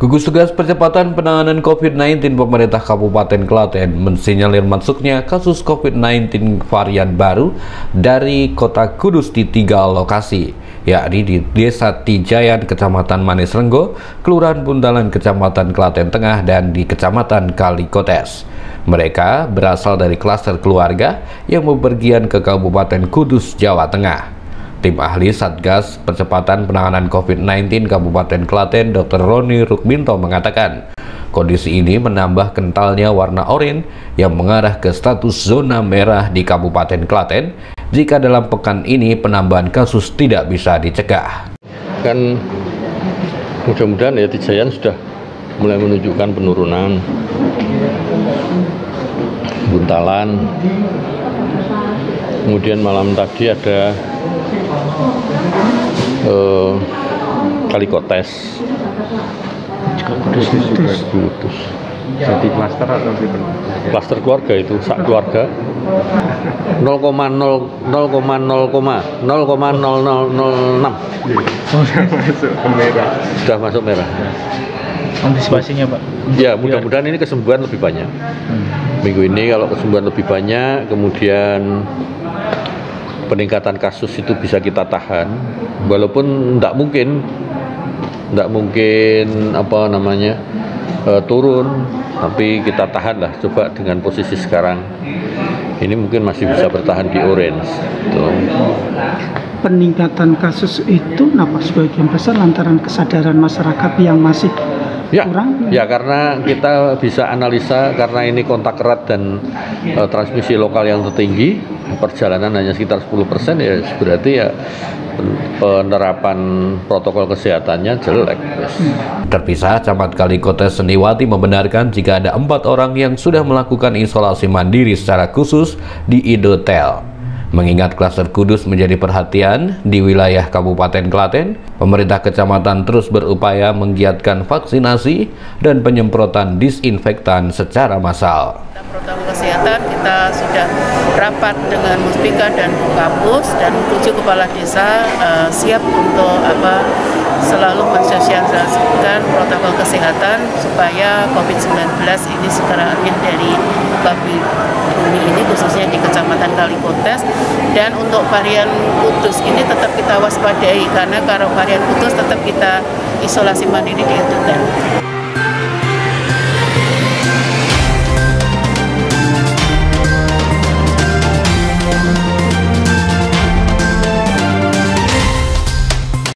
Gugus Tugas Percepatan Penanganan COVID-19 Pemerintah Kabupaten Klaten mensinyalir masuknya kasus COVID-19 varian baru dari Kota Kudus di 3 lokasi, yakni di Desa Tijayan, Kecamatan Manis Renggo, Kelurahan Puntalan, Kecamatan Klaten Tengah, dan di Kecamatan Kalikotes. Mereka berasal dari klaster keluarga yang bepergian ke Kabupaten Kudus, Jawa Tengah. Tim ahli Satgas Percepatan Penanganan COVID-19 Kabupaten Klaten, Dr. Roni Rukminto mengatakan, kondisi ini menambah kentalnya warna oranye yang mengarah ke status zona merah di Kabupaten Klaten jika dalam pekan ini penambahan kasus tidak bisa dicegah. Kan mudah-mudahan ya Tijayan sudah mulai menunjukkan penurunan. Buntalan, kemudian malam tadi ada Kalikotes. Kudus. Jadi klaster atau klaster keluarga itu, sak keluarga 0,0006. Sudah masuk merah. Antisipasinya Pak? Ya, mudah-mudahan ini kesembuhan lebih banyak. Minggu ini kalau kesembuhan lebih banyak, kemudian peningkatan kasus itu bisa kita tahan, walaupun tidak mungkin turun, tapi kita tahan lah. Coba dengan posisi sekarang ini mungkin masih bisa bertahan di orange. Peningkatan kasus itu kenapa sebagian besar lantaran kesadaran masyarakat yang masih kurang? Ya, karena kita bisa analisa karena ini kontak erat dan transmisi lokal yang tertinggi, perjalanan hanya sekitar 10%, ya berarti ya penerapan protokol kesehatannya jelek. Terpisah, Camat Kalikotes Seniwati membenarkan jika ada 4 orang yang sudah melakukan isolasi mandiri secara khusus di Indotel. Mengingat klaster Kudus menjadi perhatian di wilayah Kabupaten Klaten, pemerintah kecamatan terus berupaya menggiatkan vaksinasi dan penyemprotan disinfektan secara massal. Protokol kesehatan kita sudah rapat dengan Muspika dan Kapus dan 7 kepala desa siap untuk selalu mensosialisasikan protokol kesehatan supaya COVID-19 ini segera akhir dari bumi ini, khususnya di Kecamatan Kalikotes. Dan untuk varian Kudus ini tetap kita waspadai, karena kalau varian Kudus tetap kita isolasi mandiri di Indotel.